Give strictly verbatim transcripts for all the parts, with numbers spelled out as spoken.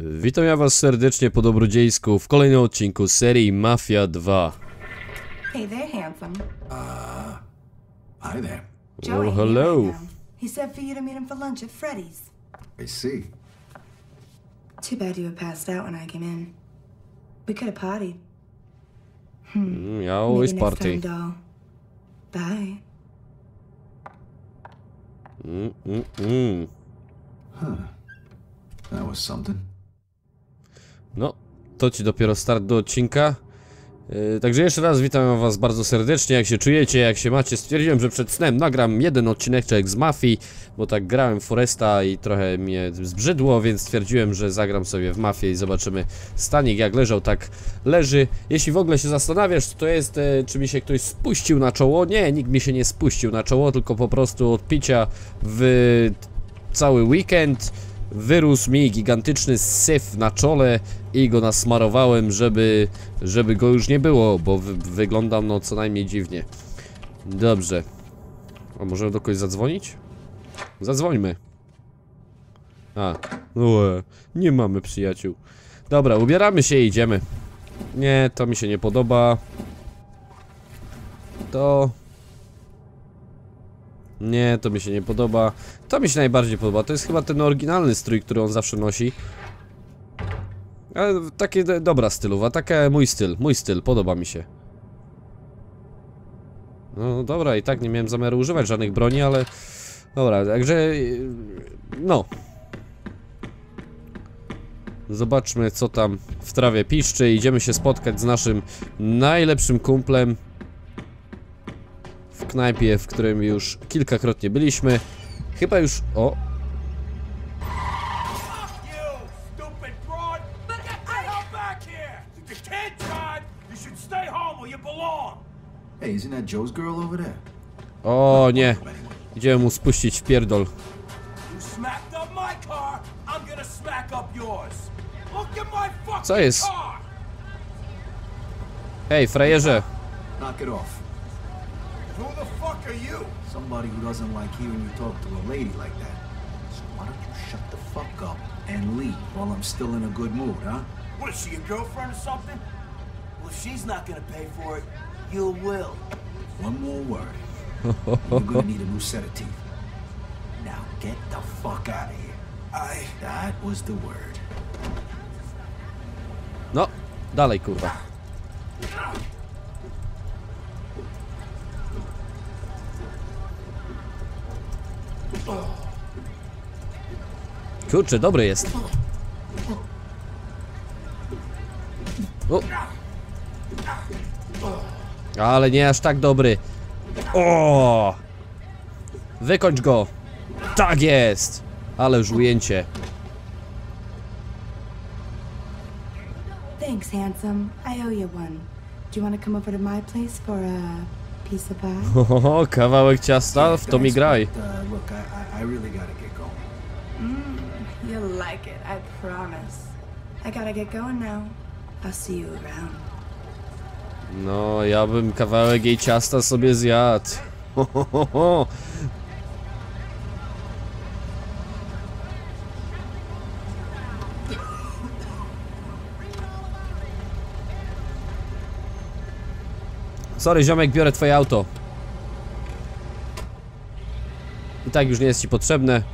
Witam ja was serdecznie po dobrodziejsku w kolejnym odcinku serii Mafia dwa. Hey there, handsome. Uh, hi there. Joey, Oh, hello. here I am. He said for you to meet him for lunch at Freddy's. I see. Too bad you were passed out when I came in. We could have partied. Mm, ja always Maybe next party. time, doll. Bye. Mm, mm, mm. Huh. That was something. No, to ci dopiero start do odcinka. Yy, także jeszcze raz witam was bardzo serdecznie. Jak się czujecie, jak się macie? Stwierdziłem, że przed snem nagram jeden odcineczek z Mafii, bo tak grałem w Foresta i trochę mnie zbrzydło, więc stwierdziłem, że zagram sobie w Mafię i zobaczymy. Stanik jak leżał, tak leży. Jeśli w ogóle się zastanawiasz, co to jest, e, czy mi się ktoś spuścił na czoło, nie, nikt mi się nie spuścił na czoło, tylko po prostu od picia w cały weekend wyrósł mi gigantyczny syf na czole i go nasmarowałem, żeby, żeby go już nie było, bo wy, wyglądam no co najmniej dziwnie. Dobrze. A możemy do kogoś zadzwonić? Zadzwońmy. A, ue, nie mamy przyjaciół. Dobra, ubieramy się i idziemy. Nie, to mi się nie podoba. To... Nie, to mi się nie podoba. To mi się najbardziej podoba. To jest chyba ten oryginalny strój, który on zawsze nosi. Ale takie dobra stylowa, taka mój styl, mój styl, podoba mi się. No dobra, i tak nie miałem zamiaru używać żadnych broni, ale... Dobra, także... No. Zobaczmy, co tam w trawie piszczy. Idziemy się spotkać z naszym najlepszym kumplem w knajpie, w którym już kilkakrotnie byliśmy. Chyba już... O! Hey, isn't that Joe's girl over there? O nie! Idziemy mu spuścić w pierdol. Co jest? Hej, frajerze! Knock it off. Who the fuck are you? Somebody who doesn't like hearing you talk to a lady like that. So why don't you shut the fuck up and leave while I'm still in a good mood, huh? What is she, your girlfriend or something? Well, if she's not gonna pay for it, you will. One more word. You're gonna need a new set of teeth. Now get the fuck out of here. I... That was the word. No, dalej kurwa. Kurczę, dobry jest. O. Ale nie aż tak dobry. O! Wykończ go. Tak jest. Ale już ujęcie. Thanks, handsome. I owe you one. Do you want to come over to my place for a piece of pie? Oho, kawałek ciasta, w to mi graj. But, uh, look, I, I, I really gotta get going. Mmm, you'll like it, I promise. I gotta get going now. I'll see you around. No, ja bym kawałek jej ciasta sobie zjadł. Ho, ho, ho, ho. Sorry, ziomek, biorę twoje auto. I tak już nie jest ci potrzebne.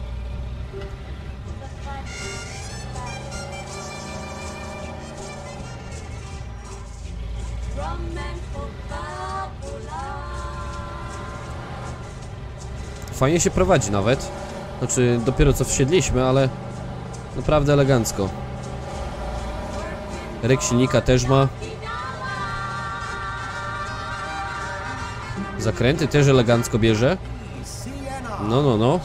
Fajnie się prowadzi nawet. Znaczy, dopiero co wsiedliśmy, ale naprawdę elegancko. Ryk silnika też ma. Zakręty też elegancko bierze. No, no, no.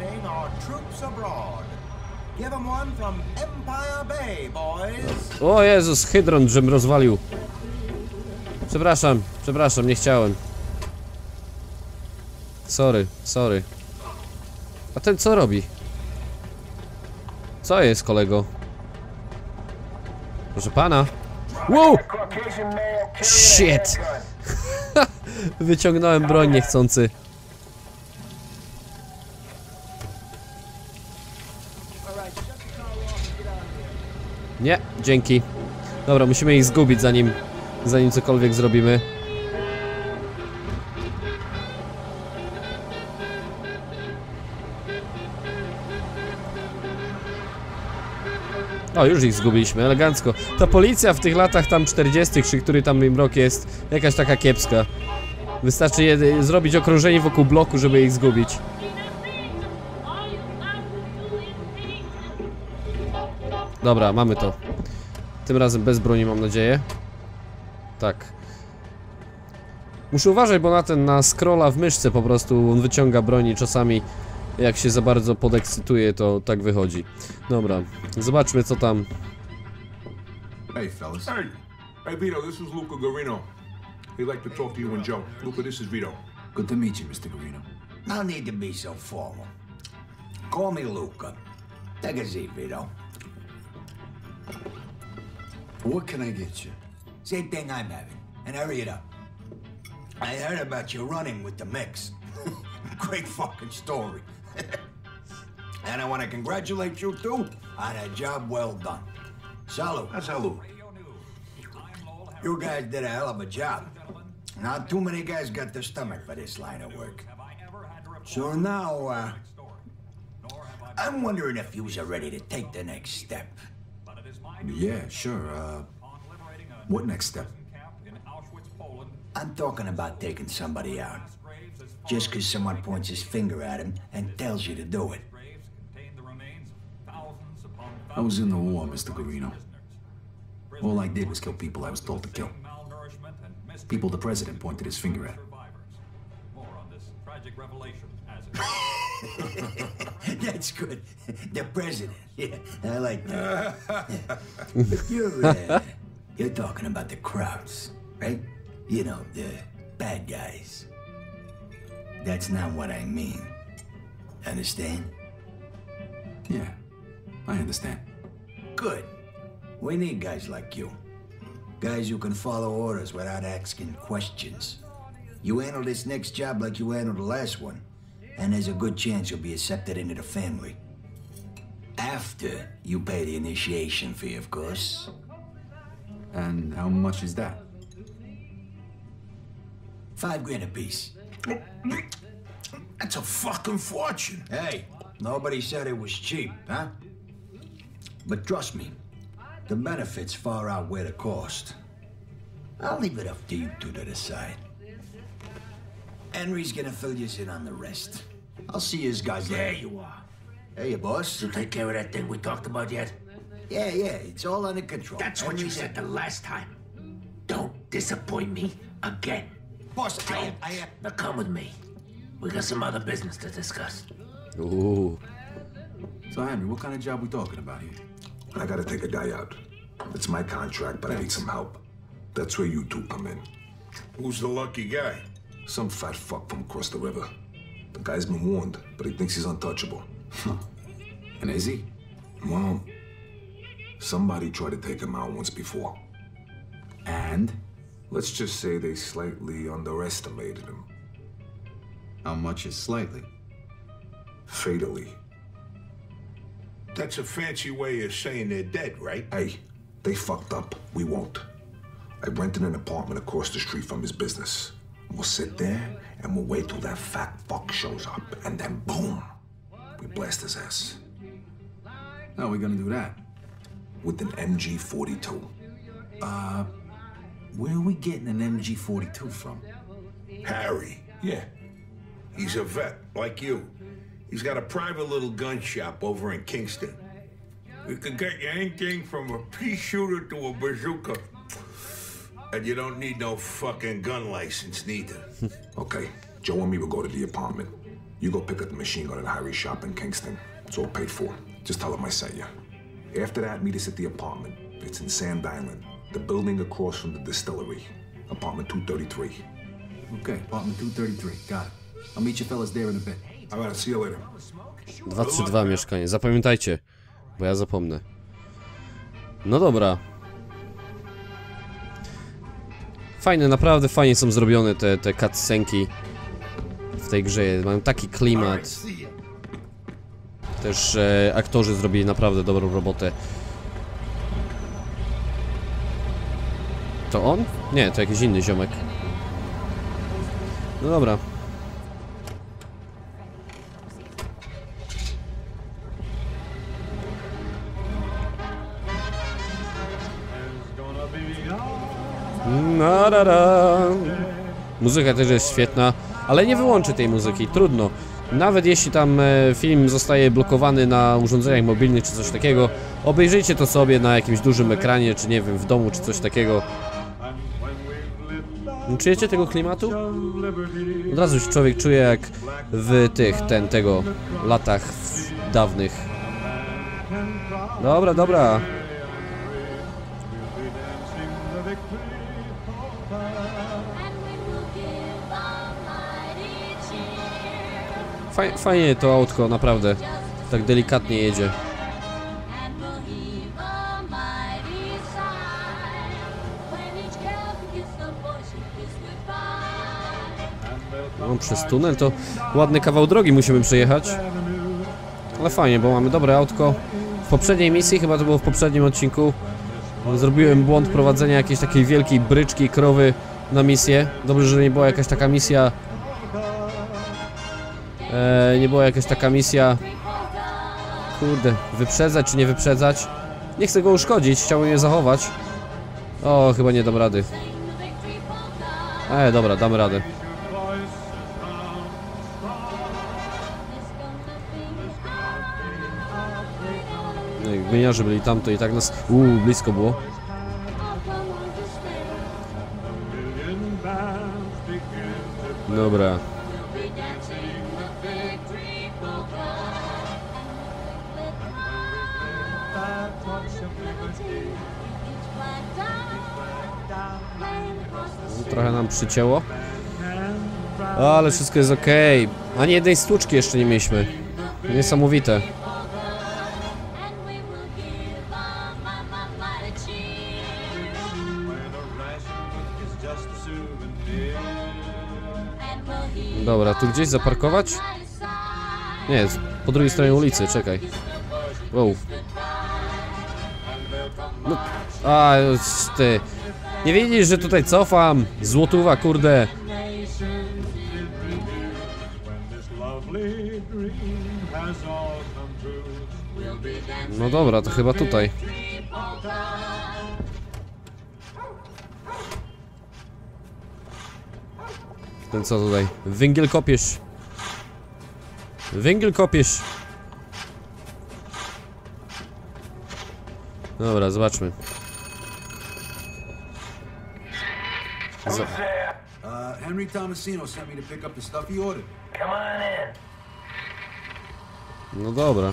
O Jezus, hydron, żem rozwalił. Przepraszam, przepraszam, nie chciałem. Sorry, sorry. A ten co robi? Co jest, kolego? Proszę pana. Wow! Shit! Wyciągnąłem broń niechcący. Nie, dzięki. Dobra, musimy ich zgubić zanim, zanim cokolwiek zrobimy. O, już ich zgubiliśmy, elegancko. Ta policja w tych latach tam czterdziestych, czy który tam im rok jest, jakaś taka kiepska. Wystarczy je, zrobić okrążenie wokół bloku, żeby ich zgubić. Dobra, mamy to. Tym razem bez broni, mam nadzieję. Tak. Muszę uważać, bo na ten, na scrolla w myszce po prostu on wyciąga broni czasami. Jak się za bardzo podekscytuje, to tak wychodzi. Dobra, zobaczmy co tam. Hey, fellas. Hey, hey Vito, this is Luca Garino. He'd like to talk to you and Joe. Luca, this is Vito. Good to meet you, Mister Garino. No need to be so formal. Call me Luca. Take a seat, Vito. What can I get you? Same thing I'm having. And hurry it up. I heard about you running with the mix. Great fucking story. And I want to congratulate you too on a job well done. Salute. That's hello. You guys did a hell of a job. Not too many guys got the stomach for this line of work. So now, uh, I'm wondering if you are ready to take the next step. Yeah, sure. Uh, what next step? I'm talking about taking somebody out. Just because someone points his finger at him and tells you to do it. I was in the war, Mister Garino. All I did was kill people I was told to kill. People the president pointed his finger at. That's good. The president. Yeah, I like that. But you're, uh, you're talking about the crowds, right? You know, the bad guys. That's not what I mean. Understand? Yeah, I understand. Good. We need guys like you. Guys who can follow orders without asking questions. You handle this next job like you handled the last one, and there's a good chance you'll be accepted into the family. After you pay the initiation fee, of course. And how much is that? Five grand apiece. That's a fucking fortune. Hey, nobody said it was cheap, huh? But trust me, the benefits far outweigh the cost. I'll leave it up to you two to decide. Henry's gonna fill you in on the rest. I'll see you guys later. There you are. Hey, boss. You take care of that thing we talked about yet? Yeah, yeah, it's all under control. That's what you said the last time. Don't disappoint me again. Boss, I, I, Now come with me. We got some other business to discuss. Ooh. So, Henry, what kind of job we talking about here? I gotta take a guy out. It's my contract, but I need some help. That's where you two come in. Who's the lucky guy? Some fat fuck from across the river. The guy's been warned, but he thinks he's untouchable. And is he? Well, somebody tried to take him out once before. And? Let's just say they slightly underestimated him. How much is slightly? Fatally. That's a fancy way of saying they're dead, right? Hey, they fucked up. We won't. I rented an apartment across the street from his business. We'll sit there and we'll wait till that fat fuck shows up, and then boom, we blast his ass. How are we gonna do that? With an M G forty-two. Uh, where are we getting an M G forty-two from? Harry. Yeah. He's a vet, like you. He's got a private little gun shop over in Kingston. We could get you anything from a pea shooter to a bazooka. And you don't need no fucking gun license, neither. Okay, Joe and me will go to the apartment. You go pick up the machine gun at Harry's shop in Kingston. It's all paid for. Just tell him I sent you. After that, meet us at the apartment. It's in Sand Island, the building across from the distillery. Apartment two thirty-three. Okay, apartment two thirty-three. Got it. I'll meet you fellas there in a bit. All right, see you later. dwa trzy dwa mieszkanie, zapamiętajcie, bo ja zapomnę. No dobra. Fajne, naprawdę fajnie są zrobione te, te cutscenki w tej grze, mają taki klimat. Też e, aktorzy zrobili naprawdę dobrą robotę. To on? Nie, to jakiś inny ziomek. No dobra. Na, na, na. Muzyka też jest świetna, ale nie wyłączę tej muzyki, trudno. Nawet jeśli tam e, film zostaje blokowany na urządzeniach mobilnych czy coś takiego, obejrzyjcie to sobie na jakimś dużym ekranie, czy nie wiem, w domu czy coś takiego. Czujecie tego klimatu? Od razu się człowiek czuje jak w tych, ten, tego, latach dawnych. Dobra, dobra. Faj, fajnie to autko, naprawdę. Tak delikatnie jedzie. No, przez tunel to ładny kawał drogi musimy przejechać. Ale fajnie, bo mamy dobre autko. W poprzedniej misji, chyba to było w poprzednim odcinku, zrobiłem błąd prowadzenia jakiejś takiej wielkiej bryczki, krowy na misję. Dobrze, że nie była jakaś taka misja... Eee, nie była jakaś taka misja... Kurde, wyprzedzać czy nie wyprzedzać? Nie chcę go uszkodzić, chciałbym je zachować. O, chyba nie dam rady. Eee, dobra, damy radę. No i gminiarze byli tamto i tak nas... Uuu, blisko było. Dobra. Trochę nam przycięło. Ale wszystko jest ok. Ani jednej stłuczki jeszcze nie mieliśmy. Niesamowite. Dobra, tu gdzieś zaparkować? Nie, po drugiej stronie ulicy, czekaj. Wow. No, a, ty. Nie widzisz, że tutaj cofam? Złotówa, kurde. No dobra, to chyba tutaj. Ten co tutaj? Węgiel kopiesz. Węgiel kopiesz. Dobra, zobaczmy. Who's there? Uh, Henry Tomasino sent me to pick up the stuff he ordered. Come on in. No dobra.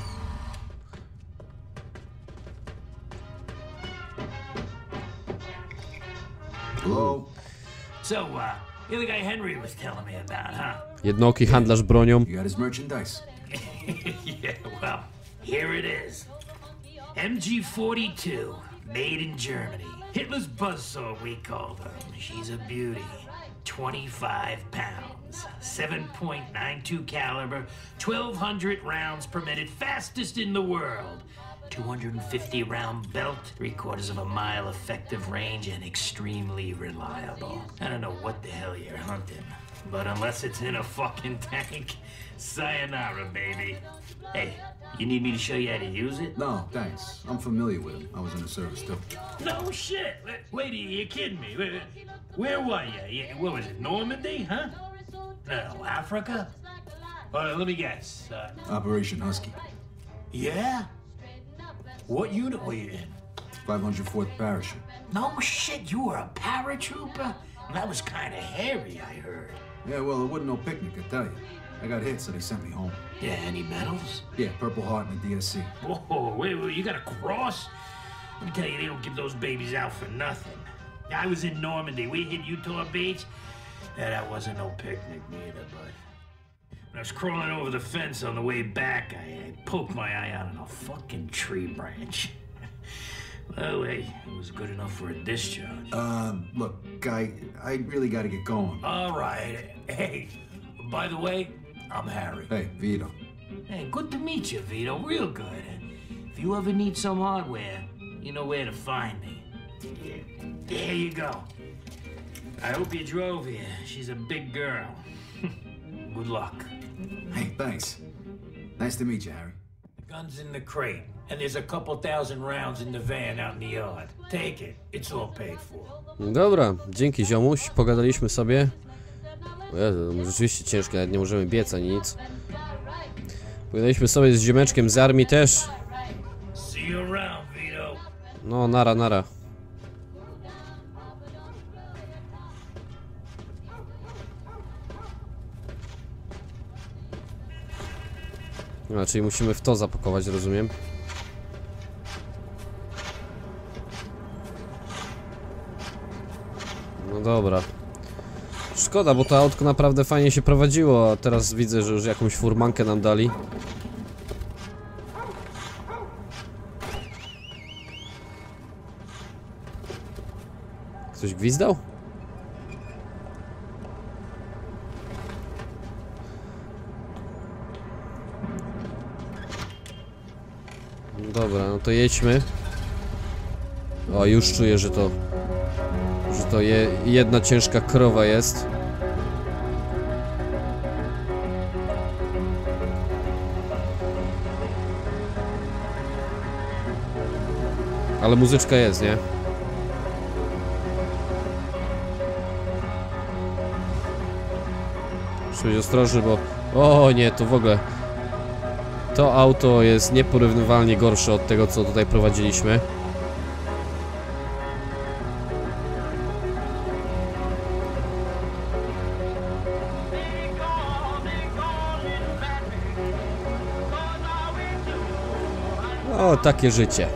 Hello? So, uh, you're the guy Henry was telling me about, huh? Jednooki handlarz bronią. You got his merchandise? Yeah, well, here it is. M G forty-two, made in Germany. Hitler's buzzsaw, we called her. She's a beauty. twenty-five pounds, seven point nine two caliber, twelve hundred rounds per minute, fastest in the world. two hundred fifty round belt, three quarters of a mile effective range, and extremely reliable. I don't know what the hell you're hunting, but unless it's in a fucking tank, sayonara, baby. Hey, you need me to show you how to use it? No, thanks. I'm familiar with him. I was in the service too. No shit. Wait, wait you kidding me? Wait, where were you? you? What was it, Normandy, huh? No, Africa? Uh, let me guess. Uh, Operation Husky. yeah? What unit were you in? five hundred fourth Parachute. No shit, you were a paratrooper? That was kind of hairy, I heard. Yeah, well, it wasn't no picnic, I tell you. I got hit, so they sent me home. Yeah, any medals? Yeah, Purple Heart and a D S C. Whoa, wait, wait, you got a cross? Let me tell you, they don't give those babies out for nothing. I was in Normandy. We hit Utah Beach. Yeah, that wasn't no picnic neither, but when I was crawling over the fence on the way back, I, I poked my eye out on a fucking tree branch. Well, hey, it was good enough for a discharge. Uh, look, guy, I really gotta get going. All right. Hey, by the way, I'm Harry. Hey, Vito. Hey, good to meet you, Vito. Real good. If you ever need some hardware, you know where to find me. Here you go. I hope you drove here. She's a big girl. Good luck. Hey, thanks. Nice to meet you, Harry. The gun's in the crate, and there's a couple thousand rounds in the van out in the yard. Take it. It's all paid for. Dobra, dzięki ziomuś, pogadaliśmy sobie. O Jezu, rzeczywiście ciężkie, nawet nie możemy biec ani nic. Pogadaliśmy sobie z ziomeczkiem z armii też. See you around, Vito. No, nara, nara. A, czyli musimy w to zapakować, rozumiem. No dobra. Szkoda, bo to autko naprawdę fajnie się prowadziło, a teraz widzę, że już jakąś furmankę nam dali. Ktoś gwizdał? Dobra, no to jedźmy. O, już czuję, że to... Że to je, jedna ciężka krowa jest. Ale muzyczka jest, nie? Muszę być ostrożny, bo... O nie, to w ogóle... To auto jest nieporównywalnie gorsze od tego, co tutaj prowadziliśmy. O, takie życie.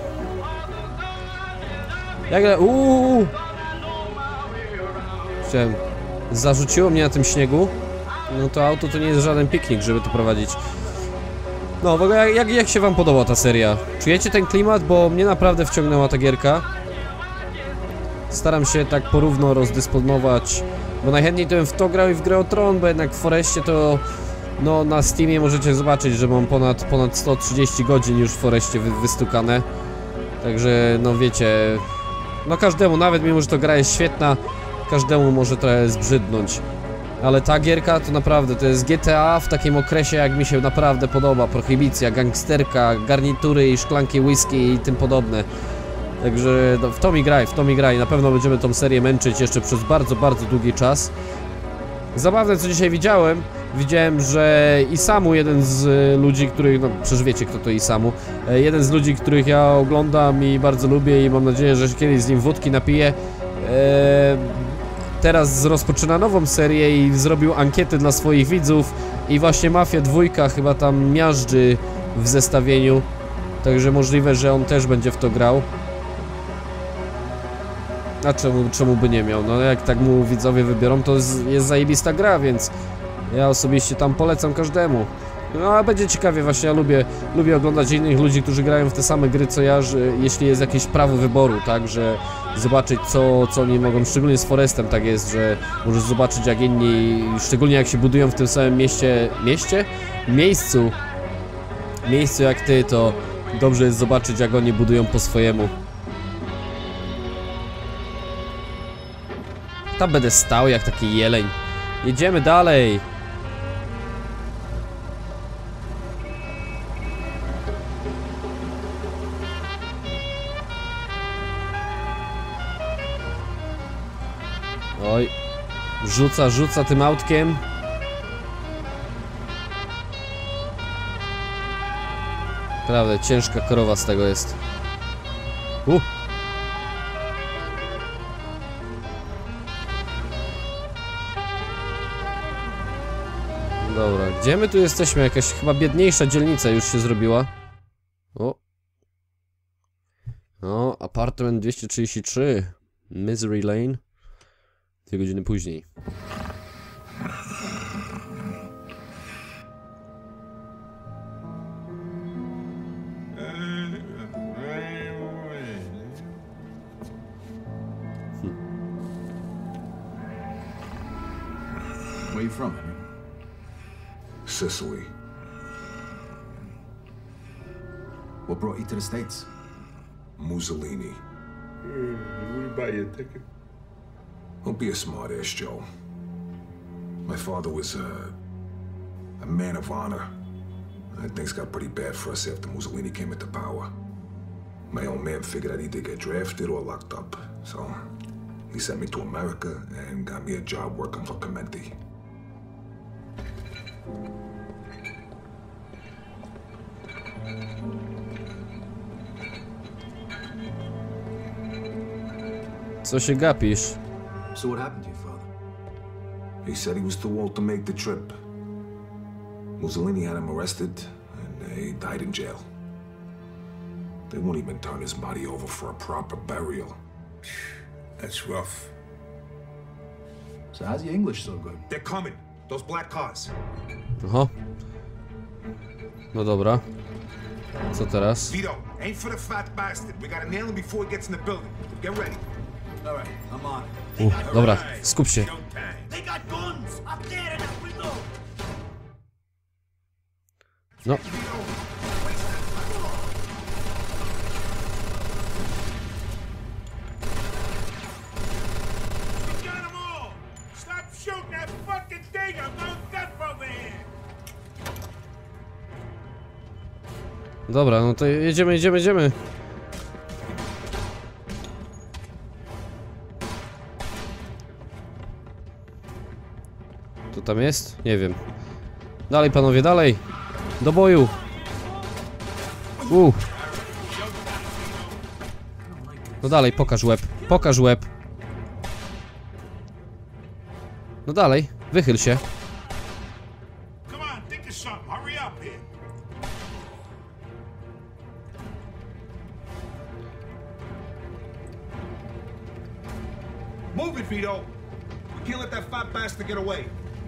Jak... Uuu! Chciałem... Zarzuciło mnie na tym śniegu. No to auto to nie jest żaden piknik, żeby to prowadzić. No, w ogóle jak, jak się wam podoba ta seria? Czujecie ten klimat? Bo mnie naprawdę wciągnęła ta gierka. Staram się tak porówno rozdysponować, bo najchętniej to bym w to grał i w grę o Tron, bo jednak w Forestie to... No, na Steamie możecie zobaczyć, że mam ponad, ponad sto trzydzieści godzin już w Forestie wy, wystukane. Także, no wiecie... No każdemu, nawet mimo, że to gra jest świetna, każdemu może trochę zbrzydnąć. Ale ta gierka to naprawdę, to jest G T A w takim okresie, jak mi się naprawdę podoba. Prohibicja, gangsterka, garnitury i szklanki whisky i tym podobne. Także no, w to mi graj, w to mi graj. Na pewno będziemy tą serię męczyć jeszcze przez bardzo, bardzo długi czas. Zabawne, co dzisiaj widziałem. Widziałem, że Isamu, jeden z ludzi, których, no przecież wiecie, kto to Isamu. Jeden z ludzi, których ja oglądam i bardzo lubię i mam nadzieję, że kiedyś z nim wódki napiję. Eee, teraz rozpoczyna nową serię i zrobił ankiety dla swoich widzów. I właśnie Mafia dwójka chyba tam miażdży w zestawieniu. Także możliwe, że on też będzie w to grał. A czemu, czemu by nie miał? No jak tak mu widzowie wybiorą, to jest, jest zajebista gra, więc ja osobiście tam polecam każdemu. No a będzie ciekawie, właśnie ja lubię, lubię oglądać innych ludzi, którzy grają w te same gry co ja, że jeśli jest jakieś prawo wyboru, tak, że zobaczyć co, co oni mogą, szczególnie z Forestem tak jest, że możesz zobaczyć jak inni, szczególnie jak się budują w tym samym mieście, mieście? Miejscu, miejscu jak ty, to dobrze jest zobaczyć jak oni budują po swojemu. Tam będę stał jak taki jeleń. Jedziemy dalej. Oj. Rzuca, rzuca tym autkiem. Naprawdę, ciężka krowa z tego jest. Uh. Dobra, gdzie my tu jesteśmy? Jakaś chyba biedniejsza dzielnica już się zrobiła. O. O, apartment dwieście trzydzieści trzy. Misery Lane. Dwie godziny później. Where you from, Henry? Sicily. What brought you to the States? Mussolini. We buy you a ticket. Don't be a smartass, Joe. My father was a, a man of honor. And things got pretty bad for us after Mussolini came into power. My old man figured I'd either get drafted or locked up. So he sent me to America and got me a job working for Clementi. Co się gapisz? So what happened to your father? He said he was too old to make the trip. Mussolini had him arrested, and he died in jail. They won't even turn his body over for a proper burial. That's rough. So how's your English so good? They're coming. Those black cars. Aha. No dobra. Co teraz? Vito, aim for the fat bastard. We gotta nail him before he gets in the building. Get ready. All right, I'm on it. U, dobra, skup się. They got guns up there in that window. No. Dobra, no to jedziemy, jedziemy, jedziemy. Co tam jest? Nie wiem. Dalej, panowie, dalej. Do boju. U. No dalej, pokaż łeb. Pokaż łeb. No dalej, wychyl się. Move it, Vito. We can't let that fat bastard get away.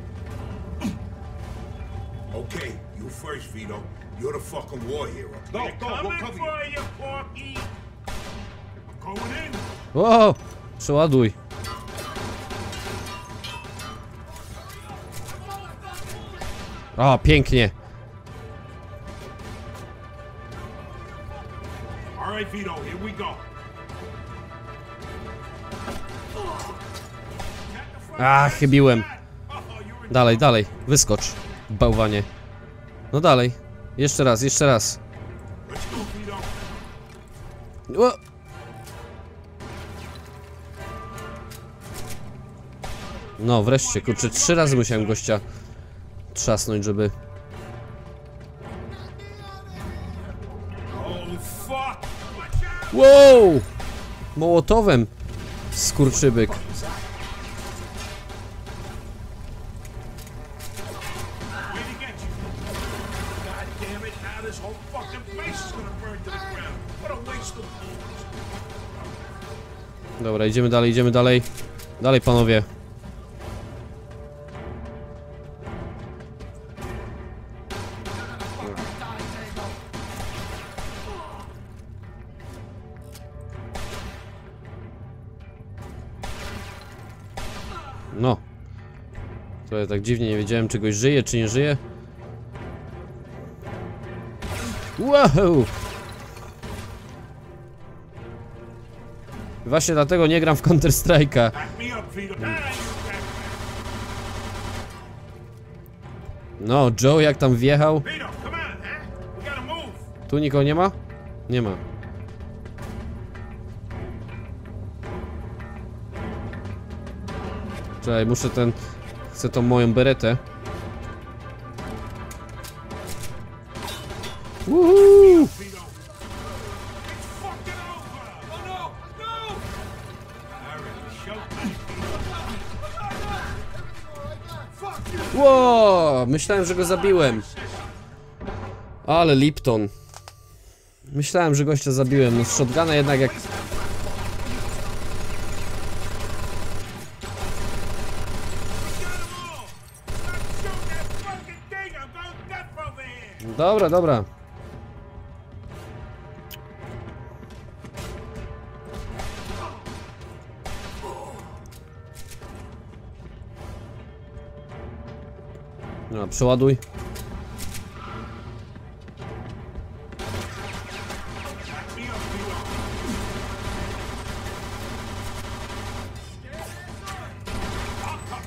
Okay, you first, Vito. You're the fucking war hero. No, no, we'll cover you. you, Porky. I'm going in. O, przeładuj. O, pięknie. All right, Vito, here we go. A, chybiłem. Dalej, dalej, wyskocz, bałwanie. No dalej, jeszcze raz, jeszcze raz. O! No wreszcie, kurczę, trzy razy musiałem gościa trzasnąć, żeby... Wow! Mołotowem, skurczybyk. Dobra, idziemy dalej, idziemy dalej. Dalej, panowie. No. To ja tak dziwnie nie wiedziałem, czy goś żyje, czy nie żyje. Wow! Właśnie dlatego nie gram w Counter Strike'a. No, Joe jak tam wjechał. Tu nikogo nie ma? Nie ma. Czekaj, muszę ten... Chcę tą moją beretę. Woohoo! Ło! Myślałem, że go zabiłem. Ale Lipton. Myślałem, że gościa zabiłem. No z shotguna jednak jak... Dobra, dobra. No, przeładuj.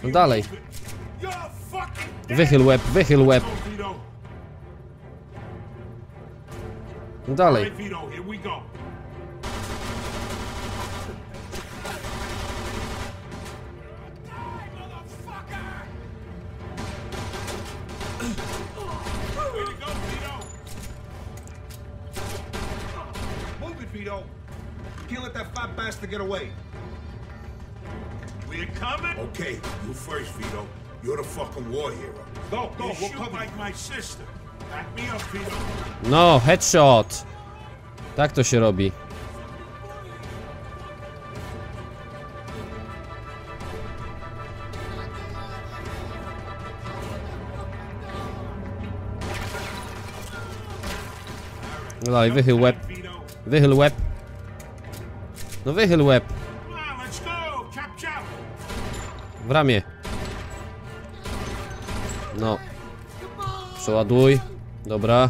No dalej. Wychyl łeb, wychyl łeb. No dalej. Vito. Can't let that fat bastard get away. We're coming? Okay, you first, Vito. You're the fucking war hero. Go, go, we'll shoot like my sister. Back me up, Vito. No, headshot. Tak to się robi. No dalej, wychyl łeb. Wychyl łeb. No wychyl łeb. W ramię. No. Przeładuj. Dobra.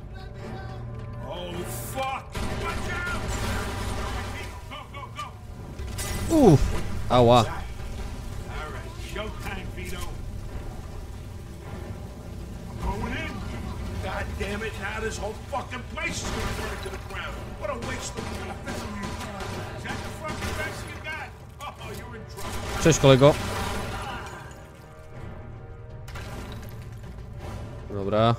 Uff. Ała. God damn it, now this whole fucking place is gonna burn to the ground. What a waste of time. Is that the fucking best you got? Oh, you're in trouble. Cześć, kolego. Dobra.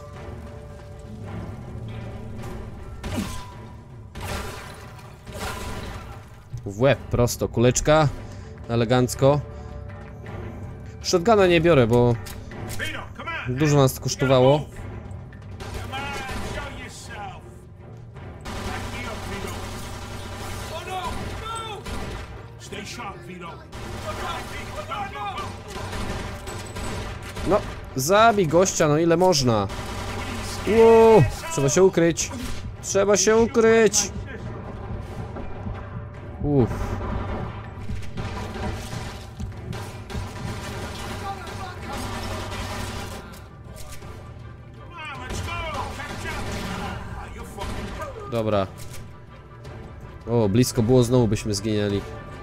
W łeb prosto, kuleczka. Elegancko. Shotguna nie biorę, bo dużo nas kosztowało. No, zabij gościa, no ile można. Wow, trzeba się ukryć. Trzeba się ukryć. Uff. Dobra. O, blisko było, znowu byśmy zginęli.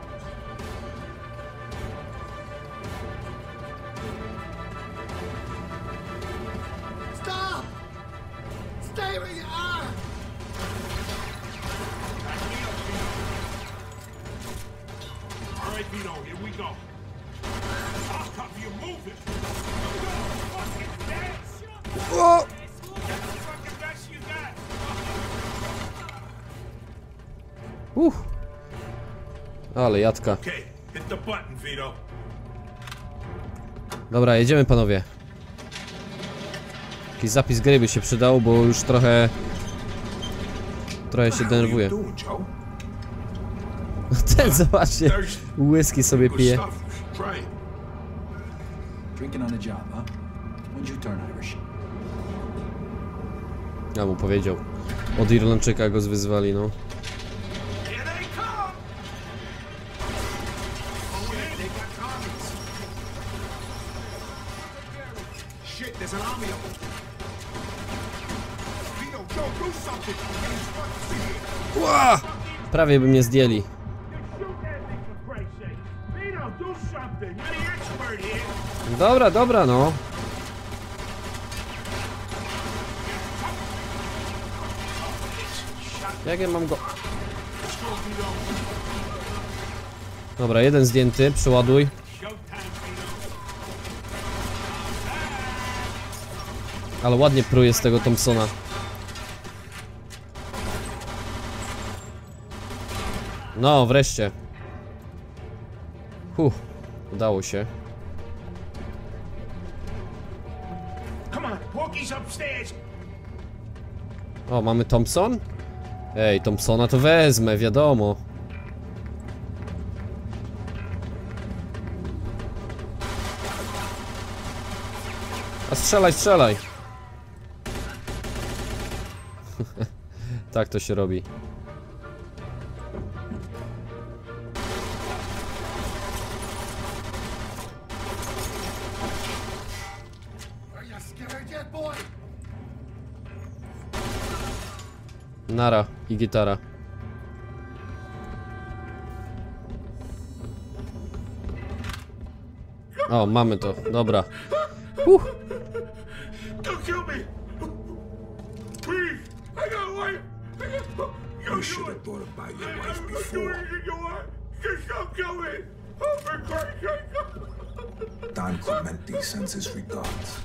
O! Uff. Ale jadka. Dobra, jedziemy, panowie. Jakiś zapis gry by się przydał, bo już trochę... Trochę się denerwuje. Ten, zobaczcie, whisky sobie pije. Ja mu powiedział. Od Irlandczyka go zwyzwali, no. Ła! Prawie by mnie zdjęli. Dobra, dobra, no. Jak ja mam go... Dobra, jeden zdjęty, przeładuj. Ale ładnie pruje z tego Thompsona. No, wreszcie. Huh, udało się. O, mamy Thompson? Ej, Thompsona to wezmę, wiadomo. A strzelaj, strzelaj. Tak to się robi. Nara i gitara. O, mamy to, dobra. Uh. Don't kill me! Please! I got a wife! I got... You should have thought about your wife before. Just don't kill me! Oh, for Christ's sake! Don Clemente sends his regards.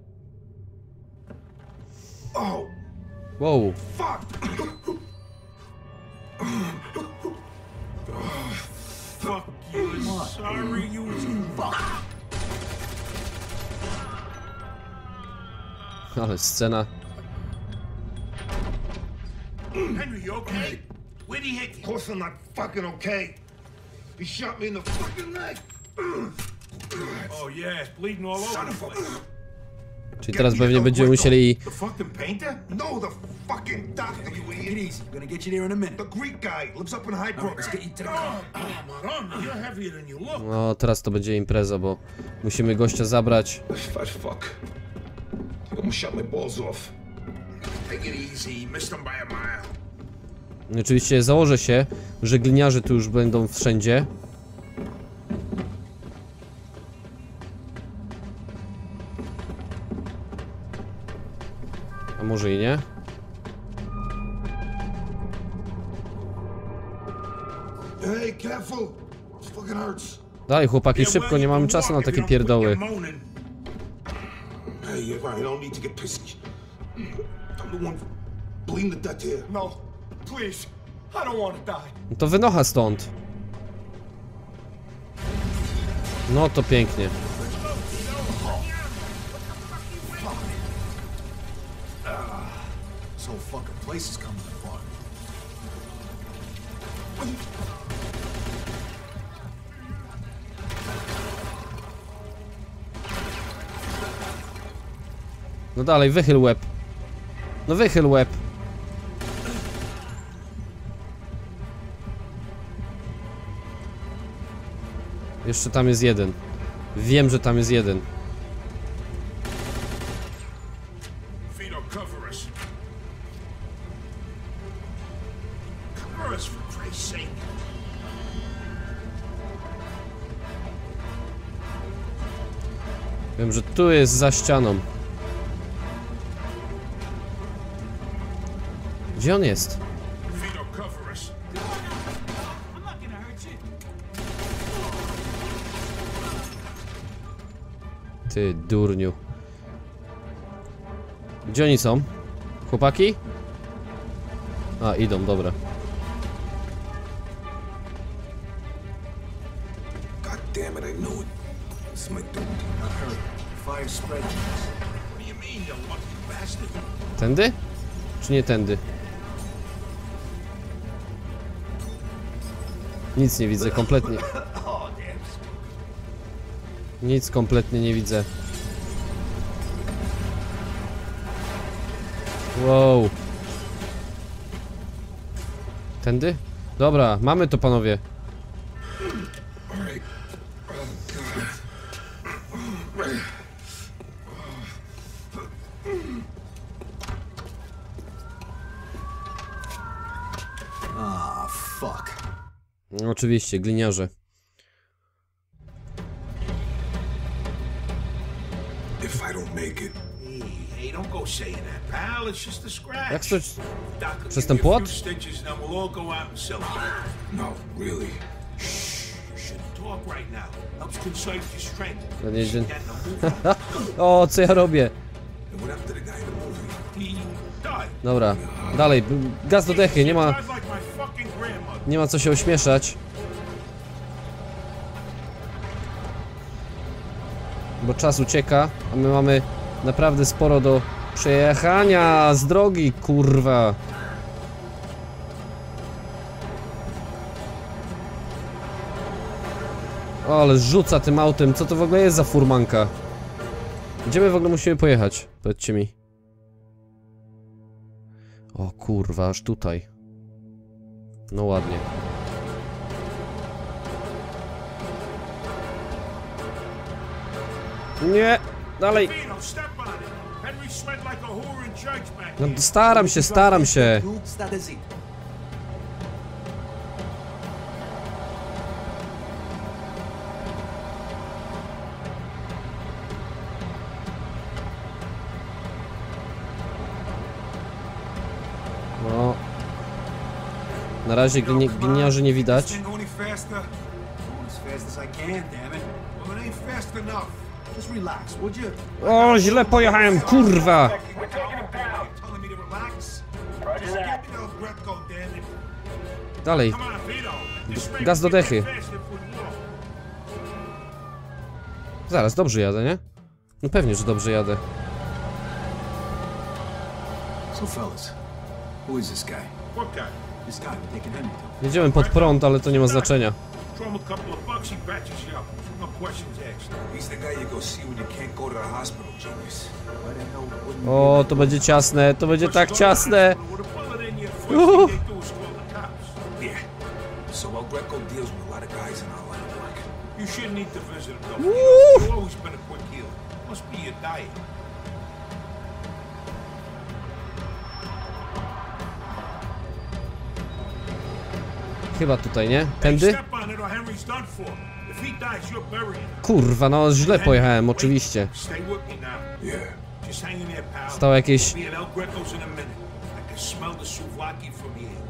Oh, Wow. fuck! Fuck you! Sorry, you fuck! Ale scena. Henry, you okay? Where'd he hit Of you? course I'm not fucking okay. He shot me in the fucking leg. Oh, yeah, it's bleeding all over Son the of a... place. Czyli teraz pewnie będziemy musieli... The fucking painter? No, the fucking doctor, you Take it idiot. easy. We're gonna get you there in a minute. The Greek guy lives up in All right, Highbrook. let's get you to the car. Oh, Madonna, you're heavier than you look. No, teraz to będzie impreza, bo musimy gościa zabrać. Fat fuck. He almost shot my balls off. Take it easy, missed him by a mile. Oczywiście założę się, że gliniarze tu już będą wszędzie. A może i nie? Hey, careful. This fucking hurts. Dalej chłopaki, Yeah, szybko, well, nie you mamy can czasu walk na if you takie don't quit your pierdoły. moaning. Hey, you're right. I don't need to get pissy. I'm the one bleeding to death here. No, please. I don't want to die. No to wynocha stąd. No to pięknie. This whole fucking place is coming apart. No dalej, wychyl łeb. No wychyl łeb. Jeszcze tam jest jeden. Wiem, że tam jest jeden. Vito, cover us. Cover us, for Christ's sake. Wiem, że tu jest za ścianą. Gdzie on jest? Vito, cover us. Ty durniu. Gdzie oni są? Chłopaki? A, idą, dobra. God damn it, I knew it. This is my duty. Fire spread. What do you mean, you lucky bastard? Tędy? Czy nie tędy? Nic nie widzę, kompletnie. Nic kompletnie nie widzę. Wow. Tędy? Dobra, mamy to, panowie. Ah, fuck. Oczywiście, gliniarze. If I don't make it, Hey, hey, don't go saying that, pal. It's just a scratch. Jak coś... Doc will Przez give ten you a płot? few stitches, then we'll all go out and celebrate. no, really. You shouldn't talk right now. Helps conserve your strength. No nie, nie. Get in the move. O, co ja robię? And what happened to the guy in the movie? He died. Dobra, dalej, gaz do dechy, nie ma... Died like my fucking grandmother. Nie ma co się ośmieszać. Bo czas ucieka, a my mamy naprawdę sporo do przejechania z drogi, kurwa. O, ale rzuca tym autem, co to w ogóle jest za furmanka? Gdzie my w ogóle musimy pojechać? Powiedzcie mi. O kurwa, aż tutaj. No ładnie. Nie, dalej. Vito, step on it. Henry sweat like a whore in church back No, here. staram się, staram się. Sta zitto. No. Na razie gni gliniarzy nie widać. O, źle pojechałem, kurwa! Dalej. Gaz do dechy. Zaraz, dobrze jadę, nie? No pewnie, że dobrze jadę. So fellas, who is this guy? What guy? This guy we're taking Henry to. Jedziemy pod prąd, ale to nie ma znaczenia. Throw him a couple of bucks, he patches you up. No questions asked. He's the guy you go see when you can't go to the hospital, genius. Why the hell wouldn't O, to będzie ciasne, to będzie tak ciasne. With a bullet in you, first thing they do is call the cops. Yeah. So El Greco deals with a lot of guys in our line of work. You shouldn't need to visit him, though. You've always been a quick healer. Must be your diet. Chyba tutaj, nie? Tędy? Step on it or Henry's done for. If he dies, you're burying him. Kurwa, no źle pojechałem, oczywiście. Stay with me now. Yeah. Just hang in there, pal. Stało jakieś... Me and El Greco's in a minute. I can smell the souvlaki from here.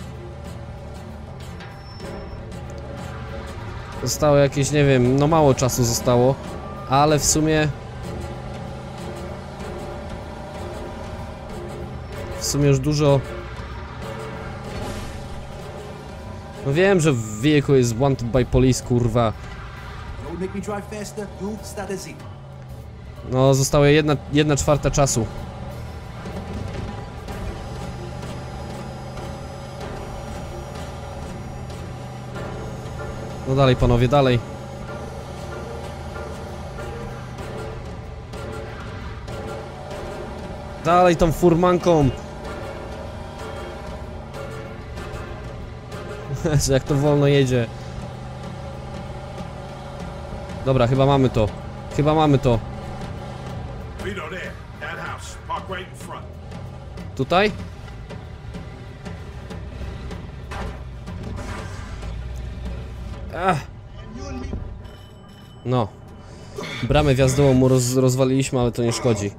Zostało jakieś, nie wiem, no mało czasu zostało. Ale w sumie... W sumie już dużo... No wiem, że w wieku jest wanted by police, kurwa. you make me drive faster? You start as it. No, została jedna, jedna czwarta czasu. No dalej, panowie, dalej. Dalej tą furmanką. Jezu, jak to wolno jedzie. Dobra, chyba mamy to. Chyba mamy to. Vito, there. That house. Park right in front. Tutaj? Ach. No. Bramę wjazdową mu roz, rozwaliliśmy, ale to nie szkodzi.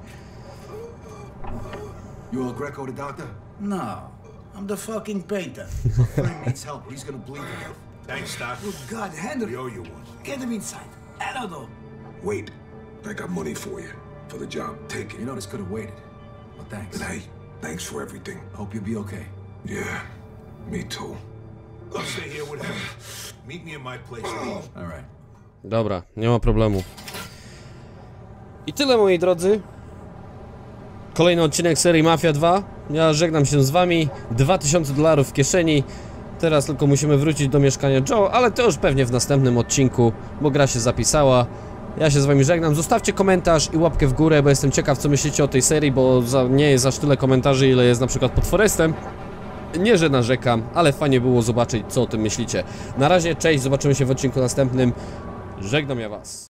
You El Greco the doctor? No, I'm the fucking painter. Frank needs help. He's gonna bleed to death. Thanks, Doc. God, Henry, We owe you one. get him inside. Hello, Wait. I got money for you. For the job. Take it. You know this could have waited. But thanks. And hey, thanks for everything. Hope you'll be okay. Yeah. Me too. I'll stay here with Henry. Meet me in my place later. All right. Dobra, nie ma problemu. I tyle, moi drodzy. Kolejny odcinek serii Mafia dwa. Ja żegnam się z wami. dwa tysiące dolarów w kieszeni. Teraz tylko musimy wrócić do mieszkania Joe, ale to już pewnie w następnym odcinku, bo gra się zapisała. Ja się z wami żegnam. Zostawcie komentarz i łapkę w górę, bo jestem ciekaw, co myślicie o tej serii, bo za, nie jest aż tyle komentarzy, ile jest na przykład pod Forestem. Nie, że narzekam, ale fajnie było zobaczyć, co o tym myślicie. Na razie, cześć, zobaczymy się w odcinku następnym. Żegnam ja was.